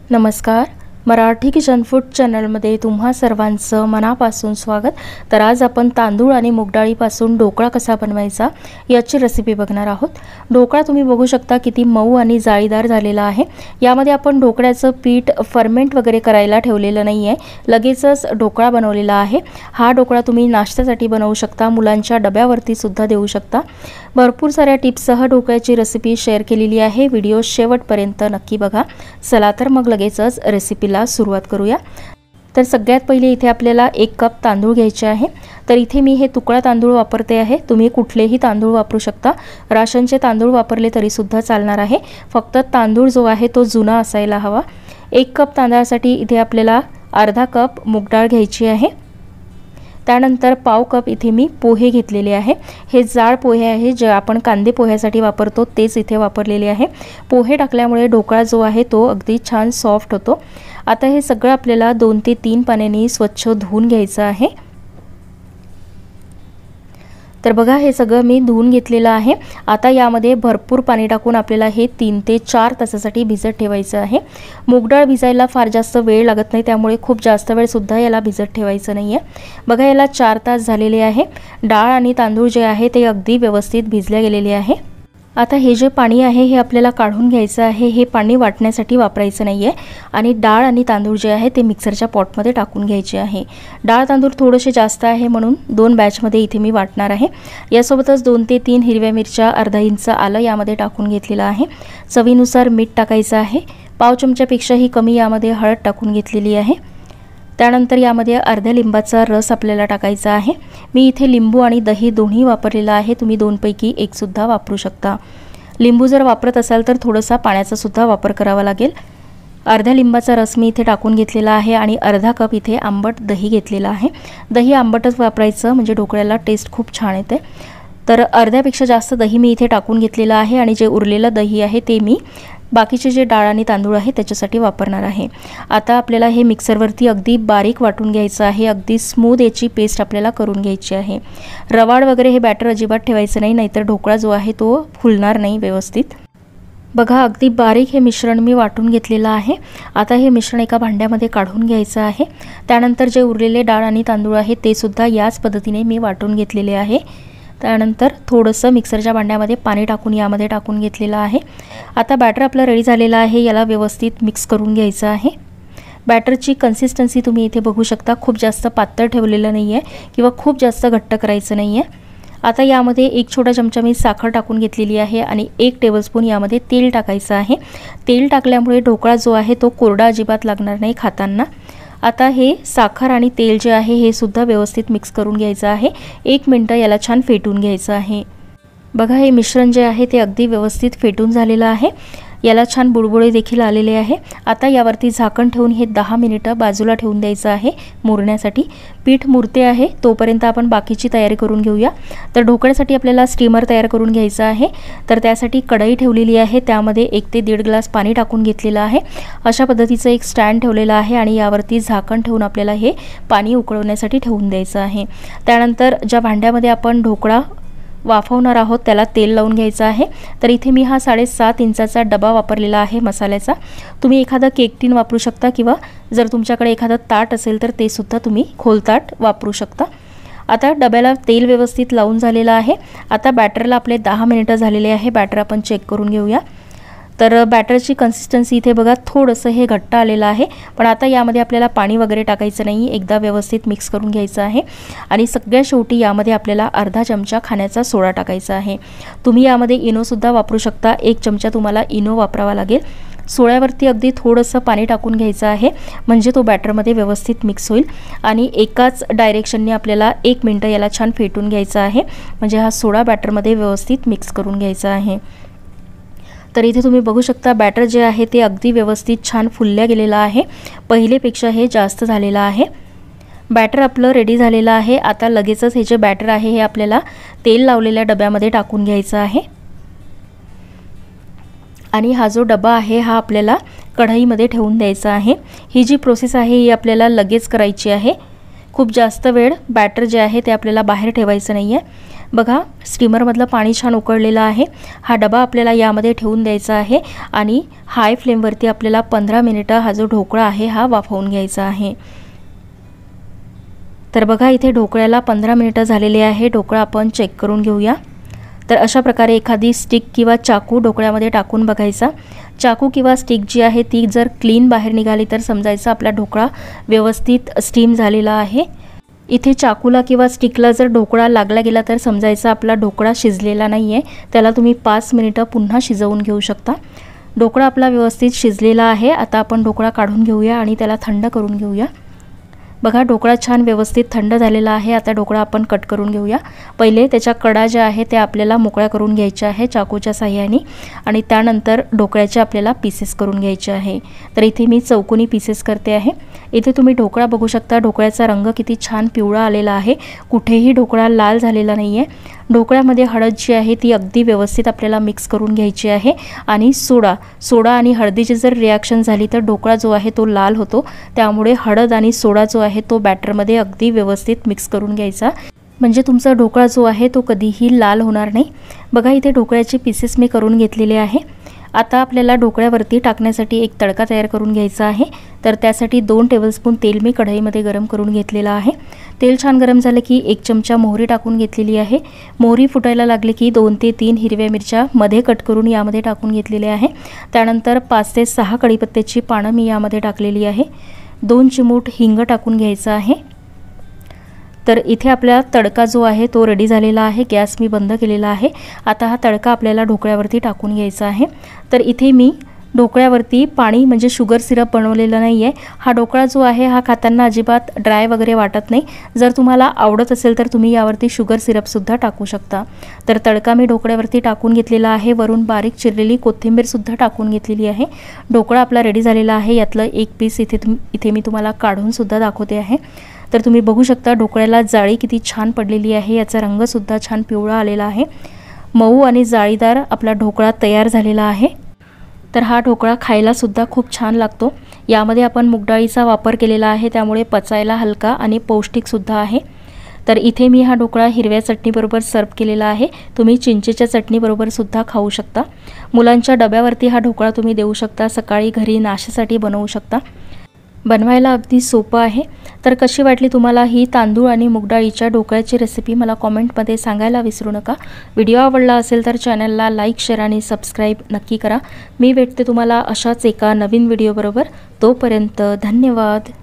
नमस्कार, Marathi kitchen food चॅनलमध्ये तुम्हा सर्वांचं मनापासून स्वागत। तर आज आपण तांदूळ आणि मूग डाळीपासून ढोकळा कसा बनवायचा याची रेसिपी बघणार आहोत। ढोकळा तुम्ही बघू शकता किती मऊ आणि जाळीदार झालेला आहे। यामध्ये आपण ढोकळ्याचं पीठ फर्मेंट वगैरे करायला ठेवलेलं नाहीये, लगेचच ढोकळा बनवलेला आहे। हा ढोकळा तुम्ही नाश्त्यासाठी बनवू शकता, मुलांच्या डब्यावरती सुद्धा देऊ शकता। भरपूर साऱ्या टिप्ससह ढोकळ्याची रेसिपी शेअर केलेली आहे, व्हिडिओ शेवटपर्यंत नक्की बघा। चला तर मग लगेचच रेसिपीला सुरुवात करूया। तर सगळ्यात पहिले इथे आपल्याला 1 कप तांदूळ घ्यायचे आहे। तर इथे मी हे तुकडा तांदूळ वापरते आहे, तुम्ही कुठलेही तांदूळ वापरू शकता, राशनचे तांदूळ वापरले तरी सुद्धा चालणार आहे। फक्त तांदूळ जो आहे तो जुना असायला हवा। 1 कप तांदळासाठी इथे आपल्याला अर्धा कप मूग डाळ घ्यायची आहे। त्यानंतर पाव कप इथे मी पोहे घेतलेले आहे। हे जाड पोहे आहे, जे आपण कांदे पोह्यासाठी वापरतो तेच इथे वापरलेले आहे। पोहे टाकल्यामुळे ढोकळा जो आहे तो अगदी छान सॉफ्ट होतो। आता हे सगळं आपल्याला 2 ते 3 पाण्याने स्वच्छ धुवून घ्यायचं आहे। तर बघा हे सगळं मी धुवून घेतलेलं आहे। आता यामध्ये भरपूर पाणी टाकून आपल्याला हे 3 ते 4 तासासाठी भिजत ठेवायचं आहे। मूग डाळ भिजायला फार जास्त वेळ लागत नाही, त्यामुळे खूप जास्त वेळ सुद्धा याला भिजत ठेवायचं नाहीये। बघा याला 4 तास झालेले आहे। डाळ आणि तांदूळ जे आहे ते अगदी व्यवस्थित भिजले गेलेले आहे। आता हे जे पाणी आहे हे आपल्याला काढून घ्यायचं आहे। हे पाणी वाटण्यासाठी वापरायचं नाहीये आणि डाळ आणि तांदूळ जे आहे ते मिक्सरच्या पॉटमध्ये टाकून घ्यायचे आहे। डाळ तांदूळ थोडेसे जास्त आहे म्हणून 2 बॅचमध्ये इथे मी वाटणार आहे। यासोबतच 2 ते 3 हिरव्या मिरच्या, अर्धा इंच आलं यामध्ये टाकून घेतलेलं आहे। चवीनुसार मीठ टाकायचं आहे। पाव चमच्यापेक्षाही कमी यामध्ये हळद टाकून घेतलेली आहे। त्यानंतर यामध्ये अर्ध्या लिंबाचा रस आपल्याला टाकायचा आहे। मी इथे लिंबू आणि दही दोन्ही वापरलेला आहे, तुम्ही 2 पैकी 1 सुद्धा वापरू शकता। लिंबू जर वापरत असाल तर थोडासा पाण्याचा सुद्धा वापर करावा लागेल। अर्ध्या लिंबाचा रस मी इथे टाकून घेतलेला आहे आणि अर्धा कप इथे आंबट दही घेतलेला आहे। दही आंबटच वापरायचं म्हणजे ढोकळ्याला टेस्ट खूप छान येते। तर अर्ध्यापेक्षा जास्त दही मी इथे टाकून घेतलेलं आहे आणि जे उरलेलं दही आहे ते मी बाकीचे जे डाळ आणि तांदूळ आहे त्याच्यासाठी वापरणार आहे। आता आपल्याला हे मिक्सरवरती अगदी बारीक वाटून घ्यायचं आहे, अगदी स्मूथ याची पेस्ट आपल्याला करून घ्यायची आहे। रवाळ वगैरे हे बॅटर अजिबात ठेवायचं नाही, नाहीतर ढोकळा जो आहे तो फुलणार नाही व्यवस्थित। बघा अगदी बारीक हे मिश्रण मी वाटून घेतलेलं आहे। आता हे मिश्रण एका भांड्यामध्ये काढून घ्यायचं आहे। त्यानंतर जे उरलेले डाळ आणि तांदूळ आहे ते सुद्धा याच पद्धतीने मी वाटून घेतलेले आहे। त्यानंतर थोडंसं मिक्सरच्या भांड्यामध्ये पाणी टाकून यामध्ये टाकून घेतलेलं आहे। आता बॅटर आपलं रेडी झालेलं आहे, याला व्यवस्थित मिक्स करून घ्यायचं आहे। बॅटरची कन्सिस्टन्सी तुम्ही इथे बघू शकता, खूप जास्त पातळ ठेवलेलं नाही आहे किंवा खूप जास्त घट्ट करायचं नाही आहे। आता यामध्ये 1 छोटा चमचा मी साखर टाकून घेतलेली आहे आणि 1 टेबलस्पून यामध्ये तेल टाकायचं आहे। तेल टाकल्यामुळे ढोकळा जो आहे तो कोरडा अजिबात लागणार नाही खाताना। आता हे साखर आणि तेल जे आहे हे सुद्धा व्यवस्थित मिक्स करून घ्यायचं आहे। 1 मिनिट याला छान फेटून घ्यायचं आहे। बघा हे मिश्रण जे आहे ते अगदी व्यवस्थित फेटून झालेलं आहे, याला छान बुडबुडे देखील आलेले आहे। आता यावरती झाकण ठेवून हे 10 मिनिटं बाजूला ठेवून द्यायचं आहे मुरण्यासाठी। पीठ मुरते आहे तोपर्यंत आपण बाकीची तयारी करून घेऊया। तर ढोकळ्यासाठी आपल्याला स्टीमर तयार करून घ्यायचं आहे। तर त्यासाठी कढई ठेवलेली आहे, त्यामध्ये 1 ते 1.5 ग्लास पाणी टाकून घेतलेलं आहे। अशा पद्धतीचं एक स्टँड ठेवलेलं आहे आणि यावरती झाकण ठेवून आपल्याला हे पाणी उकळवण्यासाठी ठेवून द्यायचं आहे। त्यानंतर ज्या भांड्यामध्ये आपण ढोकळा वाफवणार आहोत त्याला तेल लावून घ्यायचं आहे। तर इथे मी हा 7.5 इंचाचा डबा वापरलेला आहे मसाल्याचा। तुम्ही एखादा केक टिन वापरू शकता किंवा जर तुमच्याकडे एखादा ताट असेल तर ते सुद्धा तुम्ही खोलताट वापरू शकता। आता डब्याला तेल व्यवस्थित लावून झालेलं आहे। आता बॅटरला आपले 10 मिनिटं झालेले आहे, बॅटर आपण चेक करून घेऊया। तर बॅटरची कन्सिस्टन्सी इथे बघा थोडंसं हे घट्ट आलेलं आहे, पण आता यामध्ये आपल्याला पाणी वगैरे टाकायचं नाही, एकदा व्यवस्थित मिक्स करून घ्यायचं आहे। आणि सगळ्यात शेवटी यामध्ये आपल्याला अर्धा चमचा खाण्याचा सोडा टाकायचा आहे। तुम्ही यामध्ये इनो सुद्धा वापरू शकता, 1 चमचा तुम्हाला इनो वापरावा लागेल। सोड्यावरती अगदी थोडंसं पाणी टाकून घ्यायचं आहे म्हणजे तो बॅटरमध्ये व्यवस्थित मिक्स होईल आणि एकाच डायरेक्शनने आपल्याला 1 मिनिट याला छान फेटून घ्यायचं आहे, म्हणजे हा सोडा बॅटरमध्ये व्यवस्थित मिक्स करून घ्यायचा आहे। तर इथे तुम्ही बघू शकता बॅटर जे आहे ते अगदी व्यवस्थित छान फुलल्या गेलेलं आहे, पहिलेपेक्षा हे जास्त झालेलं आहे। बॅटर आपलं रेडी झालेलं आहे। आता लगेचच हे जे बॅटर आहे हे आपल्याला तेल लावलेल्या डब्यामध्ये टाकून घ्यायचं आहे आणि हा जो डबा आहे हा आपल्याला कढईमध्ये ठेवून द्यायचा आहे। ही जी प्रोसेस आहे ही आपल्याला लगेच करायची आहे, खूप जास्त वेळ बॅटर जे आहे ते आपल्याला बाहेर ठेवायचं नाही आहे। बघा स्टीमरमधलं पाणी छान उकळलेलं आहे। हा डबा आपल्याला यामध्ये ठेवून द्यायचा आहे आणि हाय फ्लेमवरती आपल्याला 15 मिनिटं हा जो ढोकळा आहे हा वाफवून घ्यायचा आहे। तर बघा इथे ढोकळ्याला 15 मिनिटं झालेले आहे। ढोकळा आपण चेक करून घेऊया। तर अशा प्रकारे एखादी स्टिक किंवा चाकू ढोकळ्यामध्ये टाकून बघायचा। चाकू किंवा स्टिक जी आहे ती जर क्लीन बाहेर निघाली तर समजायचं आपला ढोकळा व्यवस्थित स्टीम झालेला आहे। इथे चाकूला किंवा स्टिकला जर ढोकळा लागला गेला तर समजायचं आपला ढोकळा शिजलेला नाही आहे। त्याला तुम्ही 5 मिनिटं पुन्हा शिजवून घेऊ शकता। ढोकळा आपला व्यवस्थित शिजलेला आहे। आता आपण ढोकळा काढून घेऊया आणि त्याला थंड करून घेऊया। बघा ढोकळा छान व्यवस्थित थंड झालेला आहे। आता ढोकळा आपण कट करून घेऊया। पहिले त्याच्या कडा ज्या आहेत त्या आपल्याला मोकळ्या करून घ्यायच्या आहे चाकूच्या साहाय्याने आणि त्यानंतर ढोकळ्याचे आपल्याला पीसेस करून घ्यायचे आहे। तर इथे मी चौकोनी पीसेस करते आहे। इथे तुम्ही ढोकळा बघू शकता, ढोकळ्याचा रंग किती छान पिवळा आलेला आहे। कुठेही ढोकळा लाल झालेला नाही आहे। ढोकळ्यामध्ये हळद जी आहे ती अगदी व्यवस्थित आपल्याला मिक्स करून घ्यायची आहे आणि सोडा आणि हळदीची जर रिॲक्शन झाली तर ढोकळा जो आहे तो लाल होतो। त्यामुळे हळद आणि सोडा जो आहे तो बॅटरमध्ये अगदी व्यवस्थित मिक्स करून घ्यायचा, म्हणजे तुमचा ढोकळा जो आहे तो कधीही लाल होणार नाही। बघा इथे ढोकळ्याचे पीसेस मी करून घेतलेले आहे। आता आपल्याला ढोकळ्यावरती टाकण्यासाठी एक तडका तयार करून घ्यायचा आहे। तर त्यासाठी 2 टेबलस्पून तेल मी कढईमध्ये गरम करून घेतलेलं आहे। तेल छान गरम झाले की 1 चमचा मोहरी टाकून घेतलेली आहे। मोहरी फुटायला लागली की 2 ते 3 हिरव्या मिरच्या मध्ये कट करून यामध्ये टाकून घेतलेले आहे। त्यानंतर 5 ते 6 कढीपत्त्याची पानं मी यामध्ये टाकलेली आहे। 2 चिमूट हिंग टाकून घ्यायचा आहे। तर इथे आपला तडका जो आहे तो रेडी झालेला आहे। गॅस मी बंद केलेला आहे। आता हा तडका आपल्याला ढोकळ्यावरती टाकून घ्यायचा आहे। तर इथे मी ढोकळ्यावरती पाणी म्हणजे शुगर सिरप बनवलेला नाही आहे। हा ढोकळा जो आहे हा खाताना अजिबात ड्राय वगैरे वाटत नाही। जर तुम्हाला आवडत असेल तर तुम्ही यावरती शुगर सिरपसुद्धा टाकू शकता। तर तडका मी ढोकळ्यावरती टाकून घेतलेला आहे। वरून बारीक चिरलेली कोथिंबीरसुद्धा टाकून घेतलेली आहे। ढोकळा आपला रेडी झालेला आहे। यातलं एक पीस इथे मी तुम्हाला काढूनसुद्धा दाखवते आहे। तर तुम्ही बघू शकता ढोकळ्याला जाळी किती छान पडलेली आहे। याचा रंगसुद्धा छान पिवळा आलेला आहे। मऊ आणि जाळीदार आपला ढोकळा तयार झालेला आहे। तर हा ढोकळा खायला सुद्धा खूप छान लागतो। यामध्ये आपण मूगडाळीचा वापर केलेला आहे त्यामुळे पचायला हलका आणि पौष्टिक सुद्धा आहे। तर इथे मी हा ढोकळा हिरव्या चटणीबरोबर सर्व केलेला आहे। तुम्ही चिंचेच्या चटणीबरोबर सुद्धा खाऊ शकता। मुलांच्या डब्यावरती हा ढोकळा तुम्ही देऊ शकता। सकाळी घरी नाश्त्यासाठी बनवू शकता। बनवायला अगदी सोपं आहे। तर कशी वाटली तुम्हाला ही तांदूळ आणि मूगडाळीच्या ढोकळ्याची रेसिपी मला कमेंटमध्ये सांगायला विसरू नका। व्हिडिओ आवडला असेल तर चॅनलला लाईक, शेअर आणि सबस्क्राईब नक्की करा। मी भेटते तुम्हाला अशाच एका नवीन व्हिडिओबरोबर। तोपर्यंत धन्यवाद।